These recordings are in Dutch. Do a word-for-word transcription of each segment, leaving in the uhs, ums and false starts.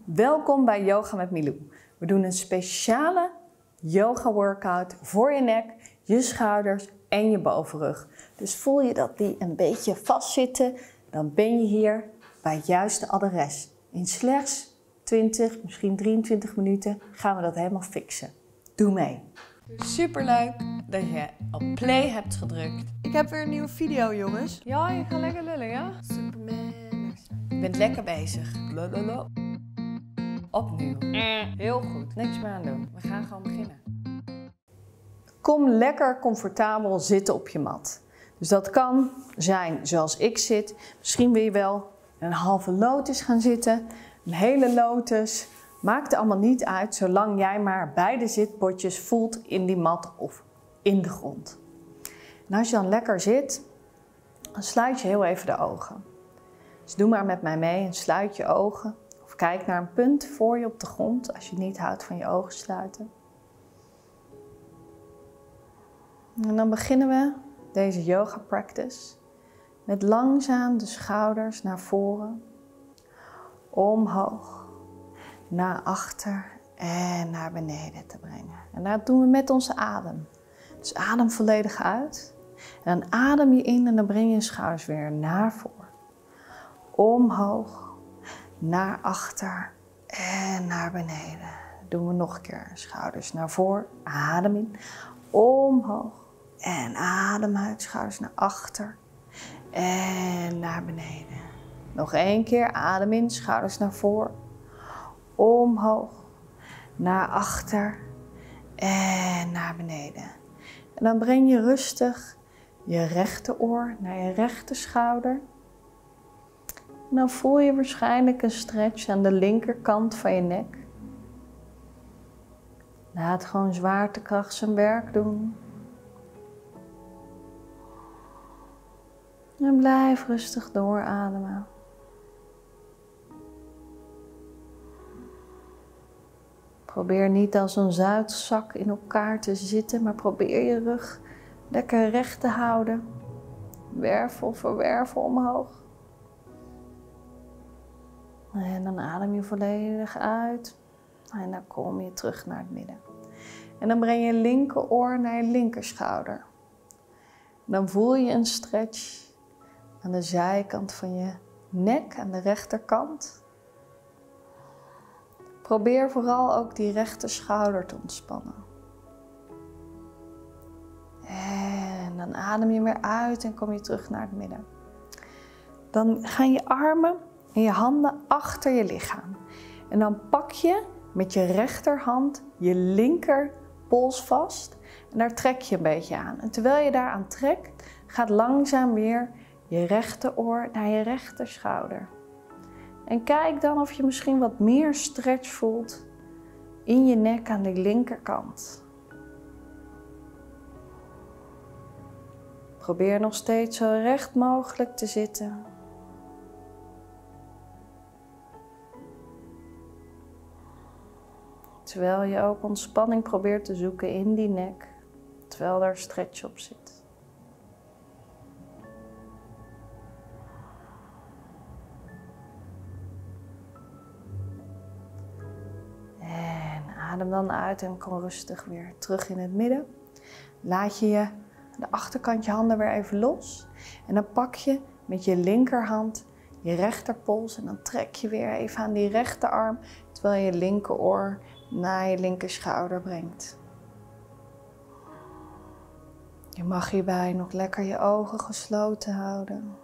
Welkom bij Yoga met Milou. We doen een speciale yoga workout voor je nek, je schouders en je bovenrug. Dus voel je dat die een beetje vastzitten, dan ben je hier bij het juiste adres. In slechts twintig, misschien drieëntwintig minuten gaan we dat helemaal fixen. Doe mee! Superleuk dat je op play hebt gedrukt. Ik heb weer een nieuwe video, jongens. Ja, je gaat lekker lullen, ja? Superman. Je bent lekker bezig. Blablabla. Opnieuw. Heel goed. Niks meer aan doen. We gaan gewoon beginnen. Kom lekker comfortabel zitten op je mat. Dus dat kan zijn zoals ik zit. Misschien wil je wel een halve lotus gaan zitten. Een hele lotus. Maakt er allemaal niet uit, zolang jij maar beide zitbotjes voelt in die mat of in de grond. En als je dan lekker zit, dan sluit je heel even de ogen. Dus doe maar met mij mee en sluit je ogen. Of kijk naar een punt voor je op de grond, als je niet houdt van je ogen sluiten. En dan beginnen we deze yoga practice met langzaam de schouders naar voren, omhoog, naar achter en naar beneden te brengen. En dat doen we met onze adem. Dus adem volledig uit. En dan adem je in en dan breng je je schouders weer naar voren. Omhoog, naar achter en naar beneden. Dat doen we nog een keer. Schouders naar voren, adem in. Omhoog en adem uit. Schouders naar achter en naar beneden. Nog één keer, adem in, schouders naar voren. Omhoog, naar achter en naar beneden. En dan breng je rustig je rechteroor naar je rechter schouder. En dan voel je waarschijnlijk een stretch aan de linkerkant van je nek. Laat gewoon zwaartekracht zijn werk doen. En blijf rustig doorademen. Probeer niet als een zuidzak in elkaar te zitten, maar probeer je rug lekker recht te houden. Wervel voor wervel omhoog. En dan adem je volledig uit. En dan kom je terug naar het midden. En dan breng je je linkeroor naar je linkerschouder. En dan voel je een stretch aan de zijkant van je nek, aan de rechterkant. Probeer vooral ook die rechter schouder te ontspannen. En dan adem je weer uit en kom je terug naar het midden. Dan gaan je armen en je handen achter je lichaam. En dan pak je met je rechterhand je linkerpols vast. En daar trek je een beetje aan. En terwijl je daaraan trekt, gaat langzaam weer je rechteroor naar je rechterschouder. En kijk dan of je misschien wat meer stretch voelt in je nek aan de linkerkant. Probeer nog steeds zo recht mogelijk te zitten. Terwijl je ook ontspanning probeert te zoeken in die nek, terwijl er stretch op zit. Adem dan uit en kom rustig weer terug in het midden. Laat je je de achterkant je handen weer even los. En dan pak je met je linkerhand je rechterpols en dan trek je weer even aan die rechterarm terwijl je je linkeroor naar je linkerschouder brengt. Je mag hierbij nog lekker je ogen gesloten houden.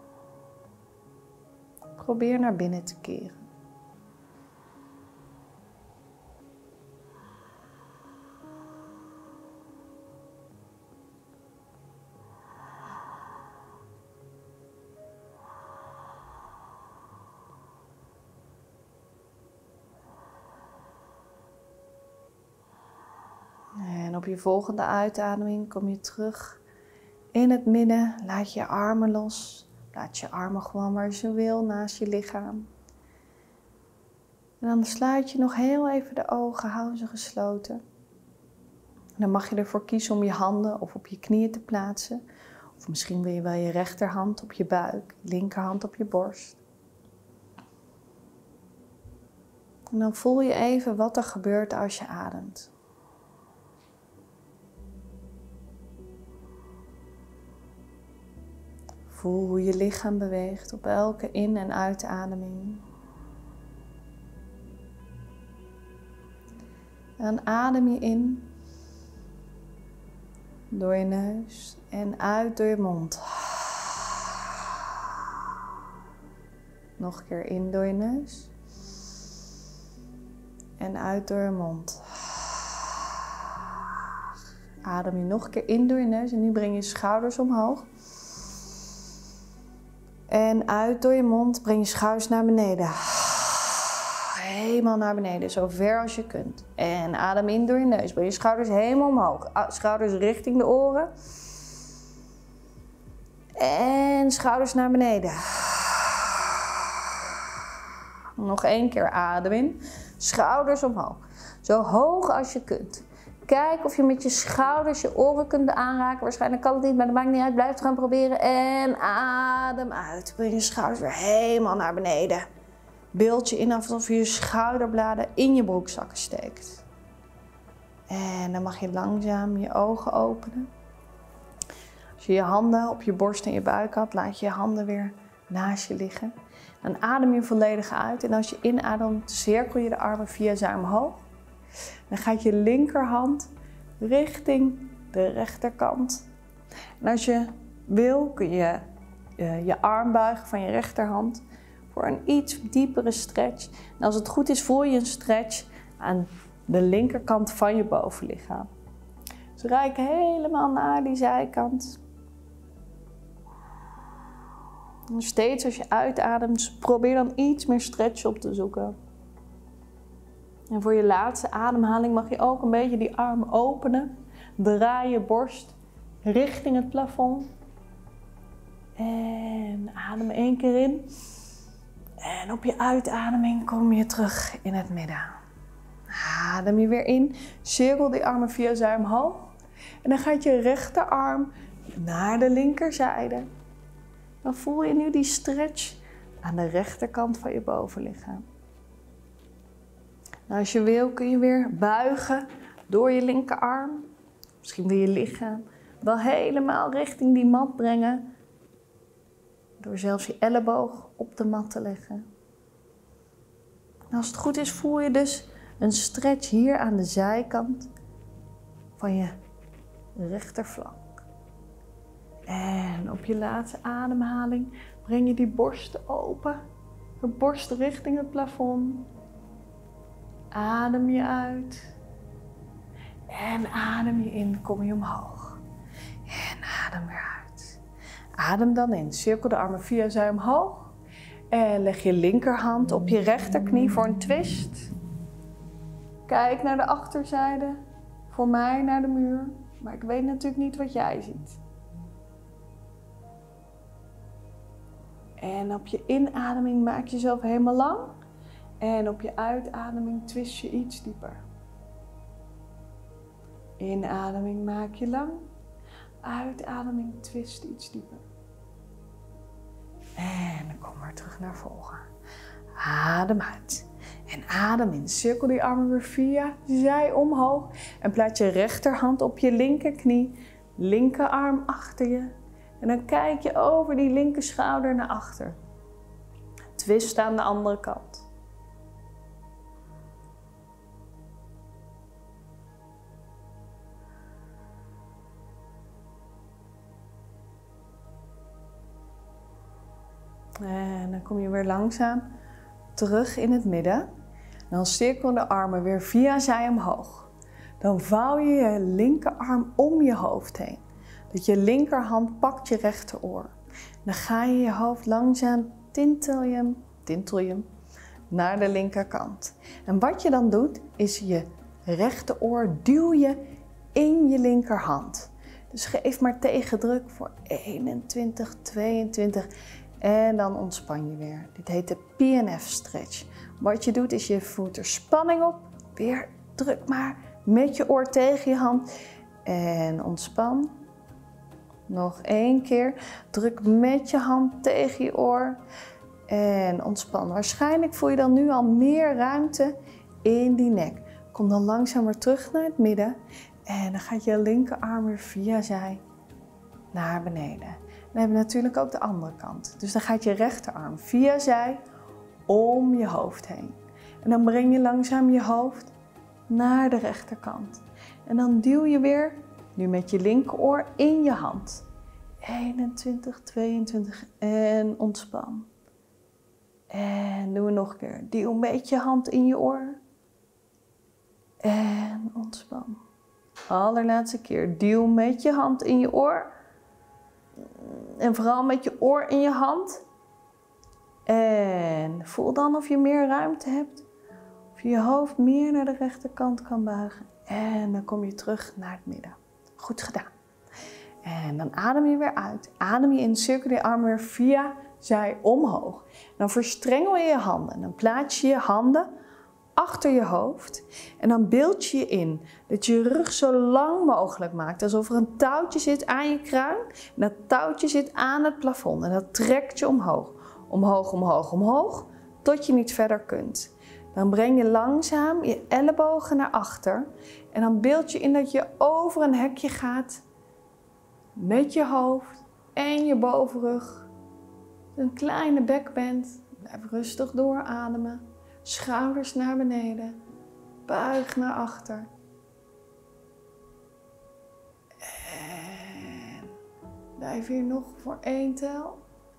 Probeer naar binnen te keren. En op je volgende uitademing kom je terug in het midden. Laat je armen los. Laat je armen gewoon waar je wil naast je lichaam. En dan sluit je nog heel even de ogen, hou ze gesloten. En dan mag je ervoor kiezen om je handen of op je knieën te plaatsen. Of misschien wil je wel je rechterhand op je buik, linkerhand op je borst. En dan voel je even wat er gebeurt als je ademt. Voel hoe je lichaam beweegt op elke in- en uitademing. En dan adem je in door je neus en uit door je mond. Nog een keer in door je neus en uit door je mond. Adem je nog een keer in door je neus en nu breng je schouders omhoog. En uit door je mond, breng je schouders naar beneden. Helemaal naar beneden, zo ver als je kunt. En adem in door je neus, breng je schouders helemaal omhoog. Schouders richting de oren. En schouders naar beneden. Nog één keer adem in, schouders omhoog. Zo hoog als je kunt. Kijk of je met je schouders je oren kunt aanraken. Waarschijnlijk kan het niet, maar dat maakt niet uit. Blijf het gaan proberen. En adem uit. Breng je schouders weer helemaal naar beneden. Beeld je in alsof je je schouderbladen in je broekzakken steekt. En dan mag je langzaam je ogen openen. Als je je handen op je borst en je buik had, laat je je handen weer naast je liggen. Dan adem je volledig uit. En als je inademt, cirkel je de armen via zij omhoog. Dan gaat je linkerhand richting de rechterkant. En als je wil, kun je uh, je arm buigen van je rechterhand voor een iets diepere stretch. En als het goed is, voel je een stretch aan de linkerkant van je bovenlichaam. Dus reik helemaal naar die zijkant. En steeds als je uitademt, probeer dan iets meer stretch op te zoeken. En voor je laatste ademhaling mag je ook een beetje die arm openen. Draai je borst richting het plafond. En adem één keer in. En op je uitademing kom je terug in het midden. Adem je weer in. Cirkel die armen via zij omhoog. En dan gaat je rechterarm naar de linkerzijde. Dan voel je nu die stretch aan de rechterkant van je bovenlichaam. Nou, als je wil kun je weer buigen door je linkerarm. Misschien wil je lichaam wel helemaal richting die mat brengen. Door zelfs je elleboog op de mat te leggen. En als het goed is voel je dus een stretch hier aan de zijkant van je rechterflank. En op je laatste ademhaling breng je die borst open. De borst richting het plafond. Adem je uit. En adem je in, kom je omhoog. En adem weer uit. Adem dan in. Cirkel de armen via zij omhoog. En leg je linkerhand op je rechterknie voor een twist. Kijk naar de achterzijde. Voor mij naar de muur. Maar ik weet natuurlijk niet wat jij ziet. En op je inademing maak je jezelf helemaal lang. En op je uitademing twist je iets dieper. Inademing maak je lang. Uitademing twist iets dieper. En dan kom maar terug naar voren. Adem uit. En adem in. Cirkel die armen weer via zij omhoog. En plaats je rechterhand op je linkerknie. Linkerarm achter je. En dan kijk je over die linker schouder naar achter. Twist aan de andere kant. En dan kom je weer langzaam terug in het midden. Dan cirkel de armen weer via zij omhoog. Dan vouw je je linkerarm om je hoofd heen. Dat je linkerhand pakt je rechteroor. Dan ga je je hoofd langzaam tintel je hem, tintel je hem naar de linkerkant. En wat je dan doet, is je rechteroor duw je in je linkerhand. Dus geef maar tegendruk voor eenentwintig, tweeëntwintig en dan ontspan je weer. Dit heet de P N F stretch. Wat je doet is je voert er spanning op, weer druk maar met je oor tegen je hand en ontspan. Nog één keer, druk met je hand tegen je oor En ontspan. Waarschijnlijk voel je dan nu al meer ruimte in die nek. Kom dan langzaam weer terug naar het midden. En dan gaat je linkerarm weer via zij naar beneden. Dan hebben we natuurlijk ook de andere kant. Dus dan gaat je rechterarm via zij om je hoofd heen. En dan breng je langzaam je hoofd naar de rechterkant. En dan duw je weer, nu met je linkeroor, in je hand. eenentwintig, tweeëntwintig en ontspan. En doen we nog een keer. Duw een beetje je hand in je oor. En ontspan. Allerlaatste keer. Duw met je hand in je oor. En vooral met je oor in je hand. En voel dan of je meer ruimte hebt. Of je je hoofd meer naar de rechterkant kan buigen. En dan kom je terug naar het midden. Goed gedaan. En dan adem je weer uit. Adem je in, cirkel je arm weer via zij omhoog. Dan verstrengel je je handen. Dan plaats je je handen achter je hoofd. En dan beeld je je in dat je je rug zo lang mogelijk maakt. Alsof er een touwtje zit aan je kruin. En dat touwtje zit aan het plafond. En dat trekt je omhoog. Omhoog, omhoog, omhoog. Tot je niet verder kunt. Dan breng je langzaam je ellebogen naar achter. En dan beeld je in dat je over een hekje gaat. Met je hoofd en je bovenrug. Een kleine bekband. Blijf rustig doorademen. Schouders naar beneden. Buig naar achter. En blijf hier nog voor één tel.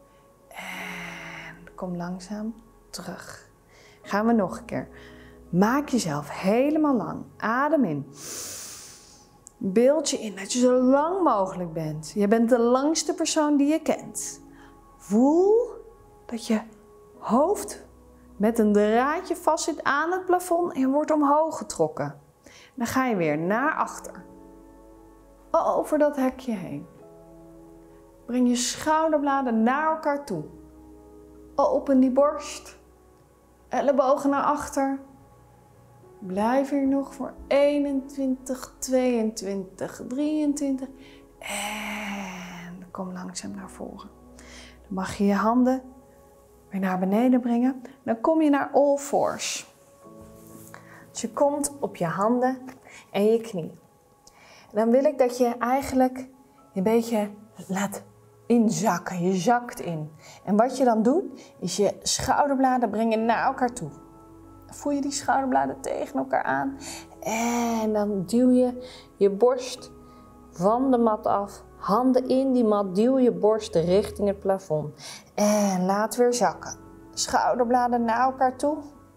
En kom langzaam terug. Gaan we nog een keer. Maak jezelf helemaal lang. Adem in. Beeld je in dat je zo lang mogelijk bent. Je bent de langste persoon die je kent. Voel dat je hoofd met een draadje vast zit aan het plafond en je wordt omhoog getrokken. Dan ga je weer naar achter. Over dat hekje heen. Breng je schouderbladen naar elkaar toe. Open die borst. Ellebogen naar achter. Blijf hier nog voor eenentwintig, tweeëntwintig, drieëntwintig. En kom langzaam naar voren. Dan mag je je handen weer naar beneden brengen. Dan kom je naar all fours. Dus je komt op je handen en je knie. En dan wil ik dat je eigenlijk je een beetje laat inzakken. Je zakt in. En wat je dan doet, is je schouderbladen brengen naar elkaar toe. Voel je die schouderbladen tegen elkaar aan. En dan duw je je borst van de mat af. Handen in die mat, duw je borst richting het plafond. En laat weer zakken. Schouderbladen naar elkaar toe.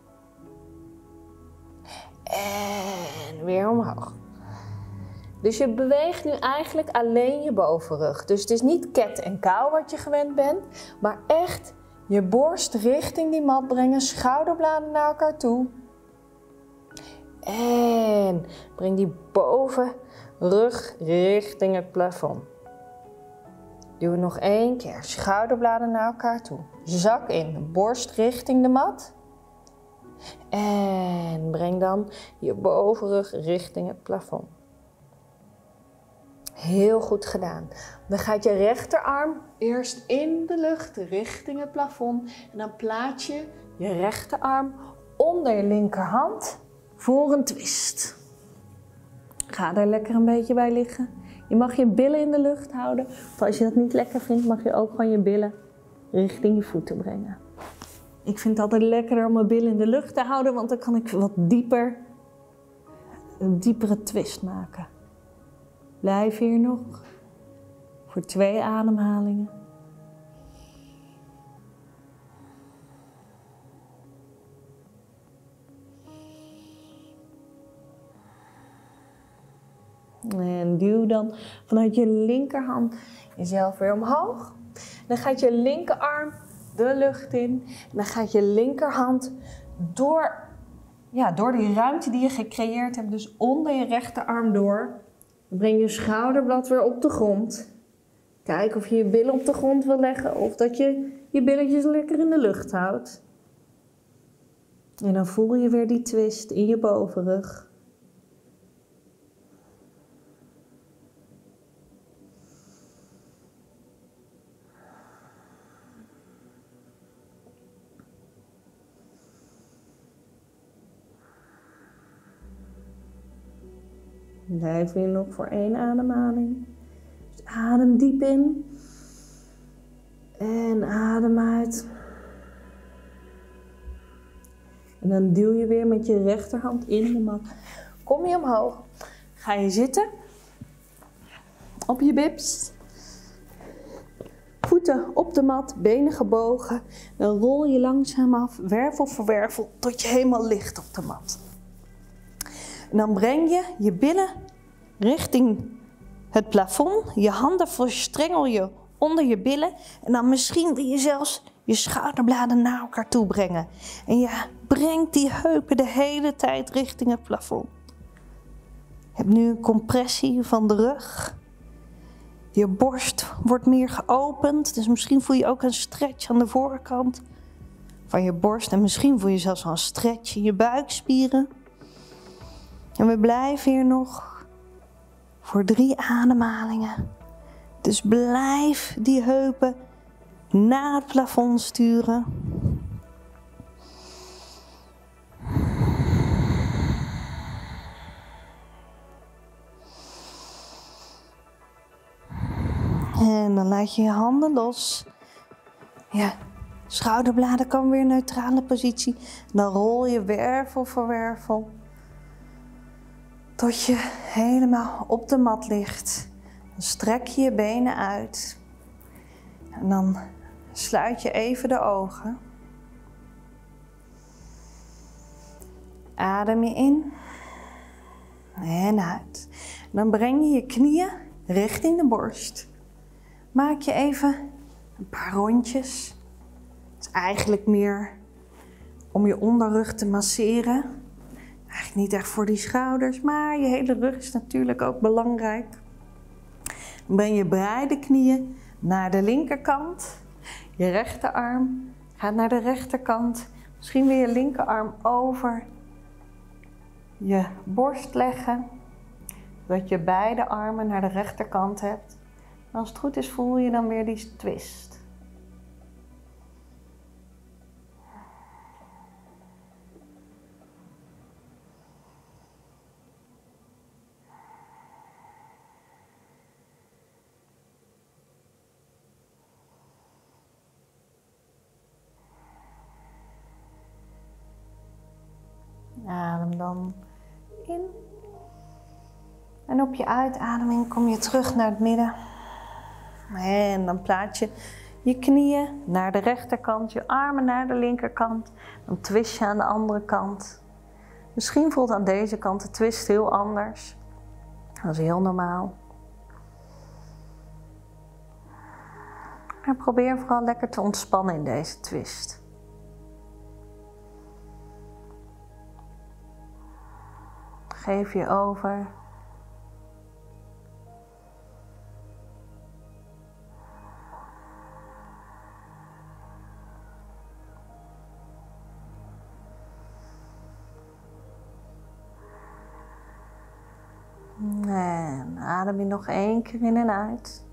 En weer omhoog. Dus je beweegt nu eigenlijk alleen je bovenrug. Dus het is niet cat en kou wat je gewend bent, maar echt je borst richting die mat brengen, schouderbladen naar elkaar toe. En breng die bovenrug richting het plafond. Doe het nog één keer, schouderbladen naar elkaar toe. Zak in, borst richting de mat. En breng dan je bovenrug richting het plafond. Heel goed gedaan. Dan gaat je rechterarm eerst in de lucht richting het plafond. En dan plaats je je rechterarm onder je linkerhand voor een twist. Ga daar lekker een beetje bij liggen. Je mag je billen in de lucht houden. Of als je dat niet lekker vindt, mag je ook gewoon je billen richting je voeten brengen. Ik vind het altijd lekkerder om mijn billen in de lucht te houden, want dan kan ik wat dieper, een diepere twist maken. Blijf hier nog voor twee ademhalingen. En duw dan vanuit je linkerhand jezelf weer omhoog. Dan gaat je linkerarm de lucht in. En dan gaat je linkerhand door, ja, door die ruimte die je gecreëerd hebt, dus onder je rechterarm door. Dan breng je schouderblad weer op de grond. Kijk of je je billen op de grond wil leggen of dat je je billetjes lekker in de lucht houdt. En dan voel je weer die twist in je bovenrug. Blijf hier nog voor één ademhaling. Dus adem diep in. En adem uit. En dan duw je weer met je rechterhand in de mat. Kom je omhoog. Ga je zitten. Op je bips. Voeten op de mat, benen gebogen. Dan rol je langzaam af, wervel voor wervel, tot je helemaal ligt op de mat. En dan breng je je billen richting het plafond. Je handen verstrengel je onder je billen. En dan misschien wil je zelfs je schouderbladen naar elkaar toe brengen. En je brengt die heupen de hele tijd richting het plafond. Je hebt nu een compressie van de rug. Je borst wordt meer geopend. Dus misschien voel je ook een stretch aan de voorkant van je borst. En misschien voel je zelfs wel een stretch in je buikspieren. En we blijven hier nog voor drie ademhalingen. Dus blijf die heupen naar het plafond sturen. En dan laat je je handen los. Ja, schouderbladen kan weer neutrale positie. Dan rol je wervel voor wervel. Tot je helemaal op de mat ligt. Dan strek je je benen uit. En dan sluit je even de ogen. Adem je in. En uit. Dan breng je je knieën richting de borst. Maak je even een paar rondjes. Het is eigenlijk meer om je onderrug te masseren. Eigenlijk niet echt voor die schouders, maar je hele rug is natuurlijk ook belangrijk. Dan breng je beide knieën naar de linkerkant. Je rechterarm gaat naar de rechterkant. Misschien weer je linkerarm over je borst leggen. Zodat je beide armen naar de rechterkant hebt. En als het goed is voel je dan weer die twist. Adem dan in. En op je uitademing kom je terug naar het midden. En dan plaats je je knieën naar de rechterkant, je armen naar de linkerkant. Dan twist je aan de andere kant. Misschien voelt aan deze kant de twist heel anders. Dat is heel normaal. Maar probeer vooral lekker te ontspannen in deze twist. Geef je over. En adem je nog één keer in en uit.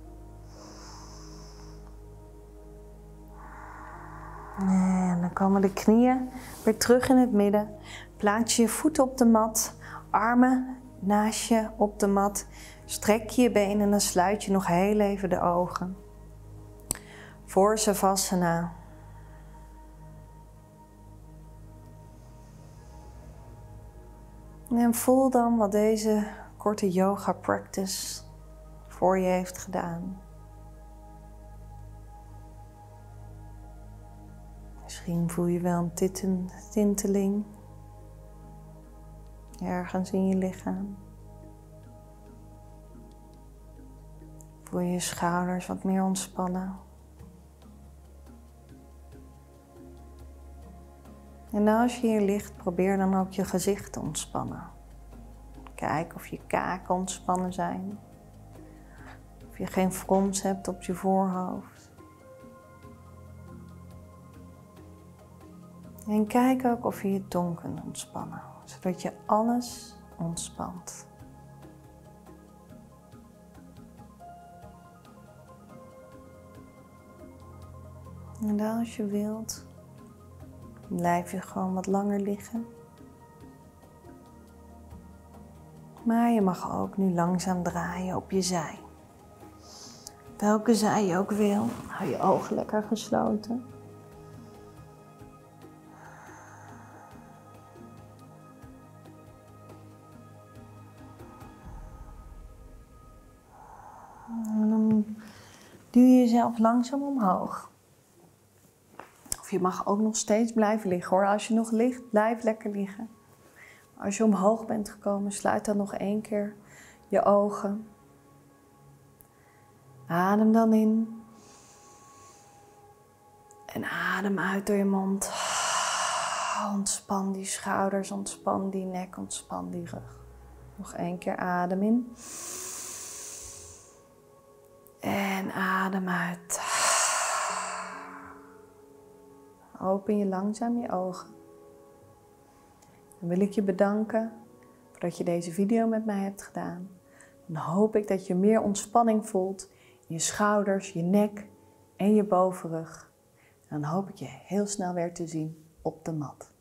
En dan komen de knieën weer terug in het midden. Plaats je je voeten op de mat. Armen naast je op de mat. Strek je je benen en dan sluit je nog heel even de ogen. Voor Savasana. En voel dan wat deze korte yoga practice voor je heeft gedaan. Misschien voel je wel een titten, tinteling ergens in je lichaam. Voel je je schouders wat meer ontspannen. En als je hier ligt, probeer dan ook je gezicht te ontspannen. Kijk of je kaken ontspannen zijn. Of je geen frons hebt op je voorhoofd. En kijk ook of je je tong kunt ontspannen, zodat je alles ontspant. En dan als je wilt, blijf je gewoon wat langer liggen. Maar je mag ook nu langzaam draaien op je zij. Welke zij je ook wil, hou je ogen lekker gesloten. En dan duw je jezelf langzaam omhoog. Of je mag ook nog steeds blijven liggen hoor. Als je nog ligt, blijf lekker liggen. Als je omhoog bent gekomen, sluit dan nog één keer je ogen. Adem dan in. En adem uit door je mond. Ontspan die schouders, ontspan die nek, ontspan die rug. Nog één keer adem in. En adem uit. Open je langzaam je ogen. Dan wil ik je bedanken voor dat je deze video met mij hebt gedaan. Dan hoop ik dat je meer ontspanning voelt in je schouders, je nek en je bovenrug. En dan hoop ik je heel snel weer te zien op de mat.